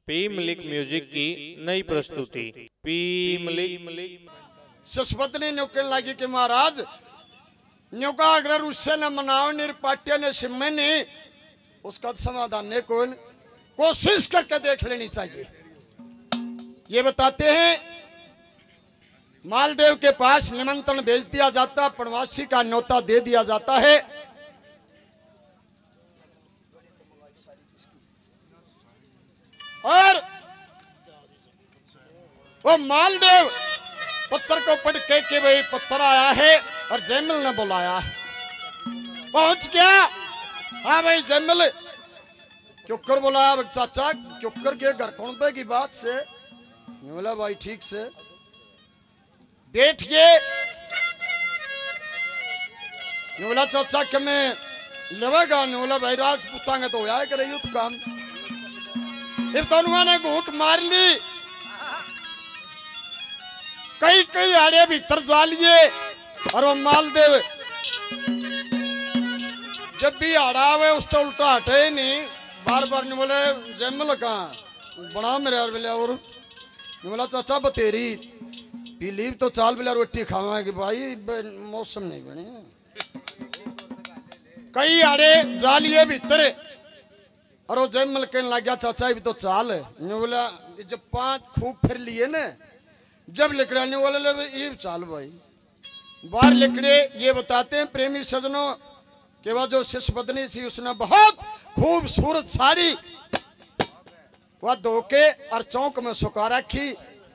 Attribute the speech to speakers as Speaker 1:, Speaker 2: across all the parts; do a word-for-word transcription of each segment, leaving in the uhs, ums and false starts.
Speaker 1: P Malik music की नई प्रस्तुति पी मलिक
Speaker 2: शशपत्नी न्योकन लगी कि महाराज न्योका अगर उससे न मनाओ निरपाट्य ने सिम्मे ने उसका समाधान ने कौन कोशिश करके देख लेनी चाहिए। ये बताते हैं मालदेव के पास निमंत्रण भेज दिया जाता, प्रवासी का न्योता दे दिया जाता है। और वो मालदेव पत्थर को पढ़ के कि भाई पत्थर आया है और जयमल ने बुलाया है। पहुंच गया। हाँ भाई जयमल क्यों कर बुलाया चाचा, क्यों कर के घर कौन पे की बात से बोला भाई ठीक से बैठ गए। बोला चाचा के मैं लेवेगा, बोला भाई राज पूछांगे तो आया करे युद्ध काम। फिर तो उन्होंने घूंट मार ली, कई कई आड़े भीतर जा लिए और वो मालदेव जब भी आड़ा हुए उस तो उल्टा हटे नहीं। बार बार नहीं बोले जयमल कहाँ बड़ा मेरे यार बोले और नहीं बोला चाचा बतेरी पीलीव तो चाल बोला रोटी खावाएंगे भाई मौसम नहीं बने। कई आड़े जा लिए भीतर और वो जयमल कहने लग गया चाचा भी तो चाल है। नहीं बोला जब पांच खूब फिर लिए ना जब लिखड़ा नहीं बोले ये चाल भाई बाहर लिखड़े। ये बताते हैं प्रेमी सजनों कि वह जो शिष्यपत्नी थी उसने बहुत खूबसूरत साड़ी वह धोके और चौक में सुखा रखी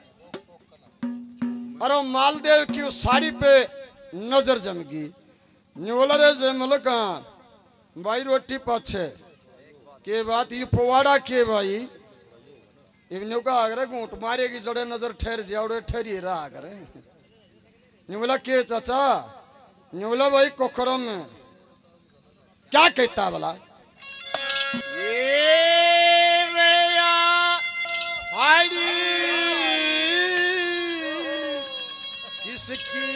Speaker 2: और वो मालदेव की उस साड़ी पे नजर जम गई। बोला रे जयमल कहाँ भाई रोटी पाछे के बात ये पवाड़ा के भाई इवनियों का आगरे घूंट मारेगी जड़े नजर ठहर जाओ ठहरी रहा करे। बोला के चाचा बोला भाई कोखरों में क्या कहता बोला ये साड़ी किसकी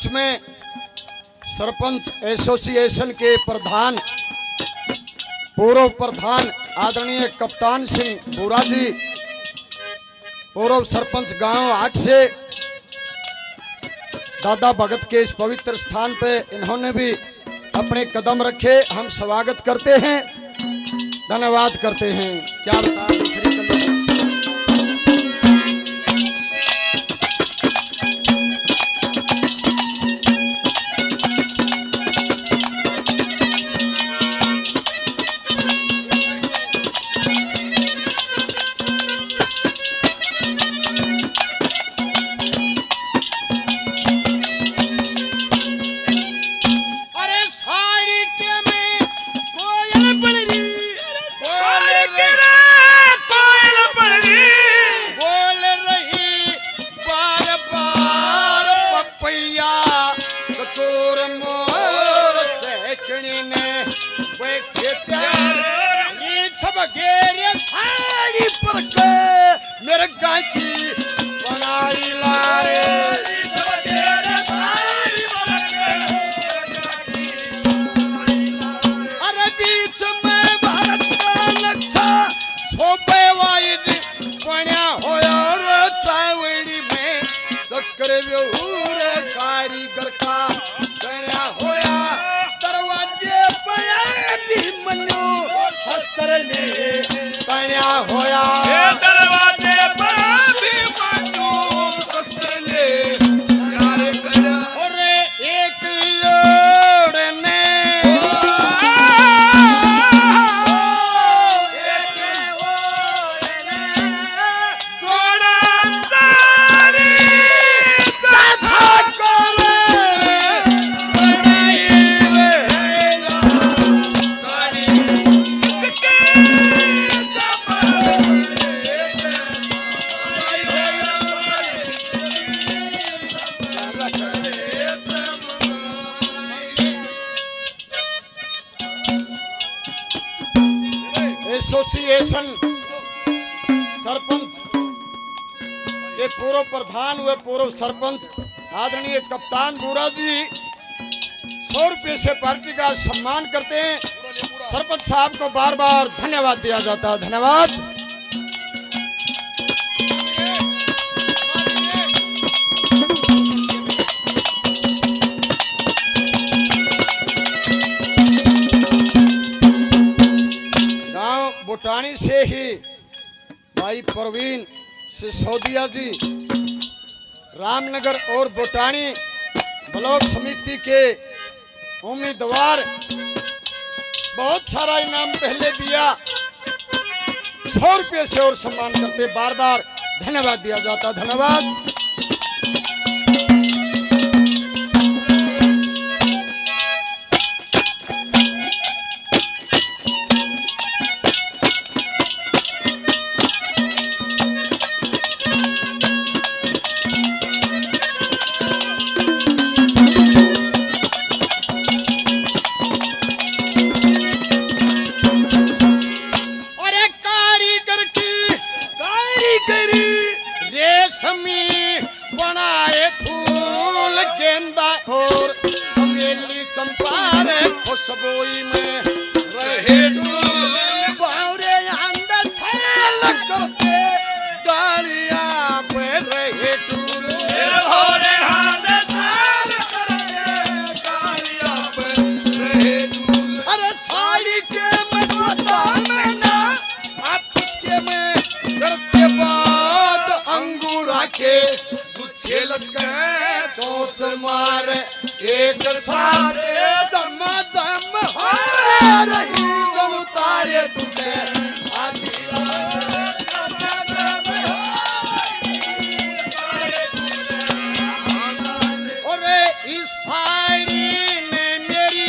Speaker 2: बीच में सरपंच एसोसिएशन के प्रधान पूर्व प्रधान आदरणीय कप्तान सिंह बोरा जी, पूर्व सरपंच गांव आठ से दादा भगत के इस पवित्र स्थान पे इन्होंने भी अपने कदम रखे। हम स्वागत करते हैं, धन्यवाद करते हैं। क्या बता दूसरी मेरे गाय की बनाई लारे अरे बीच में भारत का नक्शा सोपे वाइज बना होया रे तावड़ी में चक्र व्यूह कारीगर का चढ़ा होया दरवाजे पे भी मनु हस्तर ने बना होया दरवाजे पर भी मनु शस्त्र ले यार कर और एक लोड़ने एक ओड़ने थोड़ा सारी जाधा करे बनाई वेला सारी इसके एसोसिएशन सरपंच के पूर्व प्रधान हुए पूर्व सरपंच आदरणीय कप्तान बोरा जी सौ रुपये से पार्टी का सम्मान करते हैं। सरपंच साहब को बार बार धन्यवाद दिया जाता है। धन्यवाद। भूटानी से ही भाई प्रवीण शिशोदिया जी रामनगर और भूटानी ब्लॉक समिति के उम्मीदवार बहुत सारा इनाम पहले दिया, सौ रुपये से और सम्मान करते बार बार धन्यवाद दिया जाता। धन्यवाद। बनाए फूल गेंदा और चमेली चंपारे खुशबोई में रहे डूल बावरे अंदर छल करते डालियां पे रहे डूल बावरे अंदर छल करते डालियां पे रहे डूल अरे साड़ी के मतवता में ना आपस के में करते बाद अंगूरा के गुच्छे लटके चोच मारे एक साथ जम जम हो रही जम तारे टूटे आधी रात जम जम हो रही तारे टूटे और इस शायरी ने मेरी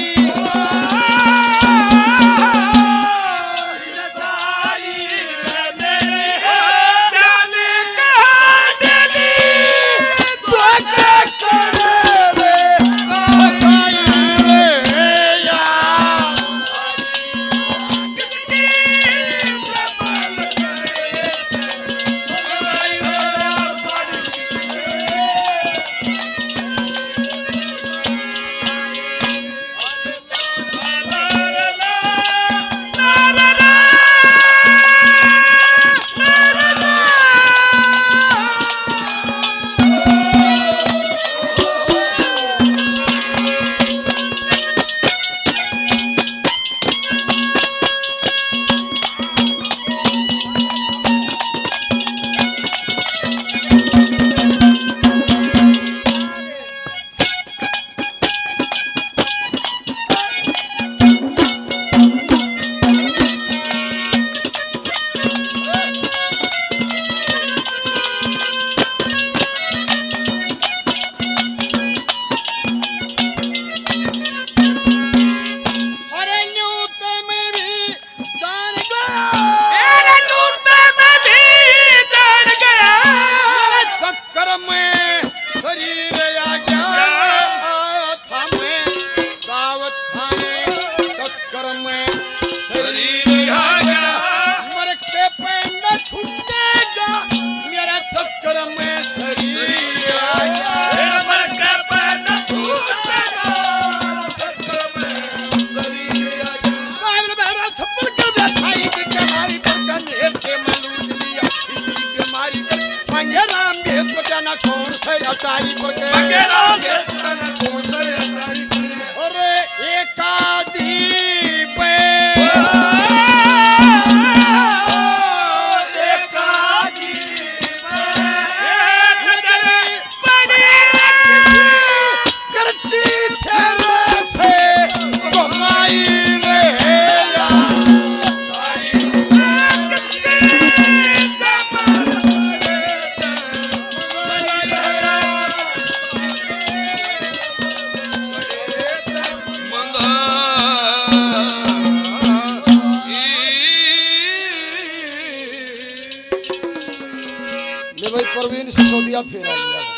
Speaker 2: छूटेगा मेरा चक्कर में शरीर आया
Speaker 3: मर के पैर छूटेगा चक्कर में शरीर आया
Speaker 2: बाइबल मेरा छप्पड़ के व्यवसायी की बीमारी पर गंधेर के मलूट लिया इसकी बीमारी कर मंगे राम भेद बचाना कौन से अटारी पर के
Speaker 3: मंगे राम भेद बचाना कौन से अटारी पर
Speaker 2: अरे एकादी पे प्रवीण सिसोदिया फेरा लिया